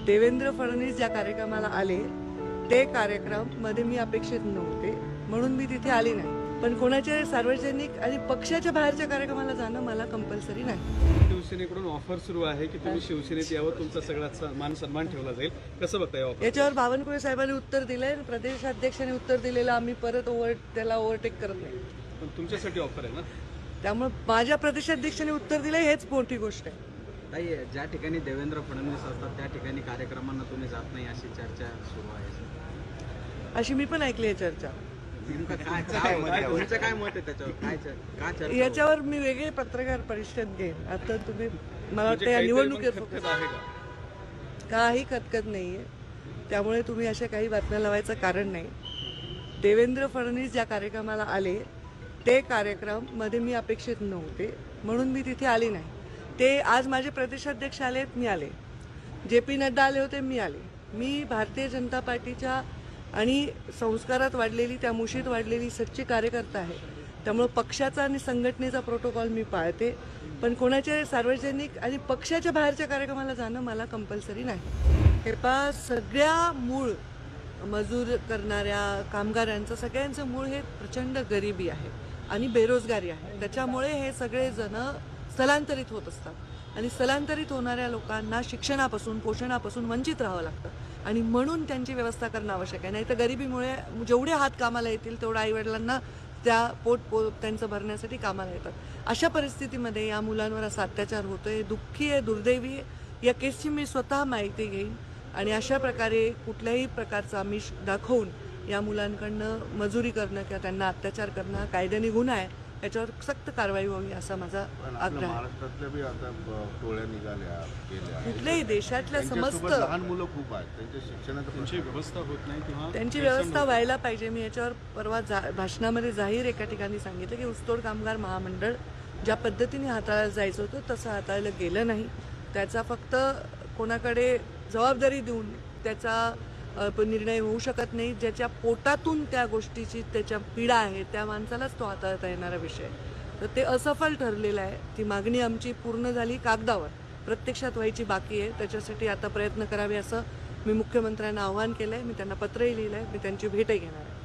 देवेंद्र फडणवीस ज्या कार्यक्रमाला आले ते कार्यक्रम मध्ये मी अपेक्षित नव्हते म्हणून मी तिथे आली नाही. पण कोणाच्या सार्वजनिक आणि पक्षाच्या बाहेरच्या कार्यक्रमाला जाणं मला कंपल्सरी नाही. शिवसेनेकडून ऑफर सुरू आहे की तुम्ही शिवसेनेत यावं, तुमचा सगळा मान सन्मान ठेवला जाईल. कसं बघताय ऑफर? याच्यावर बावनकुळे साहेबांनी उत्तर दिलंय, प्रदेशाध्यक्षांनी उत्तर दिलेलं आम्ही परत त्याला ओव्हरटेक करत नाही. पण तुमच्यासाठी ऑफर आहे ना, त्यामुळे माझ्या प्रदेशाध्यक्षांनी उत्तर दिलंय हेच मोठी गोष्ट आहे. ताई, ज्या ठिकाणी देवेंद्र फडणवीस असतात त्या ठिकाणी कार्यक्रमांना तुम्ही जात नाही अशी चर्चा सुरू आहे. अशी मी पण ऐकली आहे चर्चा. तुमचं काय मत आहे त्याच्यावर? काय याच्यावर मी वेगळे पत्रकार परिषद घेईन. आता तुम्ही मला वाटतं या निवडणुकीत काही खतखत नाहीये, त्यामुळे तुम्ही अशा काही बातम्या लावायचं कारण नाही. देवेंद्र फडणवीस ज्या कार्यक्रमाला आले ते कार्यक्रम मध्ये मी अपेक्षित नव्हते म्हणून मी तिथे आली नाही. ते आज माझे प्रदेशाध्यक्ष आलेत, मी आले. JP नड्डा आले होते, मी आले. मी भारतीय जनता पार्टीच्या आणि संस्कारात वाढलेली, त्या मुशीत वाढलेली सच्ची कार्यकर्ता आहे. त्यामुळे पक्षाचा आणि संघटनेचा प्रोटोकॉल मी पाळते. पण कोणाच्या सार्वजनिक आणि पक्षाच्या बाहेरच्या कार्यक्रमाला जाणं मला कंपल्सरी नाही. हे सगळ्या मूळ मजूर करणाऱ्या कामगारांचं सगळ्यांचं मूळ हे प्रचंड गरिबी आहे आणि बेरोजगारी आहे. त्याच्यामुळे हे सगळे जण स्थलांतरित होत असतात आणि स्थलांतरित होणाऱ्या लोकांना शिक्षणापासून, पोषणापासून वंचित राहावं लागतं आणि म्हणून त्यांची व्यवस्था करणं आवश्यक आहे. नाही तर गरिबीमुळे जेवढे हात कामाला येतील तेवढ्या आईवडिलांना त्या पोट त्यांचं भरण्यासाठी कामाला येतात. अशा परिस्थितीमध्ये या मुलांवर असा अत्याचार होतोय, दुःखी आहे, दुर्दैवी आहे. या केसची मी स्वतः माहिती घेईन आणि अशा प्रकारे कुठल्याही प्रकारचा आमिष दाखवून या मुलांकडनं मजुरी करणं किंवा त्यांना अत्याचार करणं कायद्याने गुन्हा आहे. याच्यावर सक्त कारवाई व्हावी असा माझा आग्रह आहे. कुठल्याही देशातल्या समस्त लहान मुलं खूप आहेत, त्यांच्या शिक्षणाची व्यवस्था होत नाही किंवा त्यांची व्यवस्था व्हायला पाहिजे. मी याच्यावर परवा भाषणामध्ये जाहीर एका ठिकाणी सांगितलं की ऊसतोड कामगार महामंडळ ज्या पद्धतीने हाताळायला जायचं होतं तसं हाताळलं गेलं नाही. त्याचा फक्त कोणाकडे जबाबदारी देऊन त्याचा निर्णय होऊ शकत नाही. ज्याच्या पोटातून त्या गोष्टीची त्याच्या पीडा आहे त्या माणसालाच तो हाताळता येणारा विषय. तर ते असफल ठरलेलं आहे. ती मागणी आमची पूर्ण झाली कागदावर, प्रत्यक्षात व्हायची बाकी आहे. त्याच्यासाठी आता प्रयत्न करावे असं मी मुख्यमंत्र्यांना आवाहन केलं आहे. मी त्यांना पत्रही लिहिलं आहे. मी त्यांची भेटही घेणार आहे.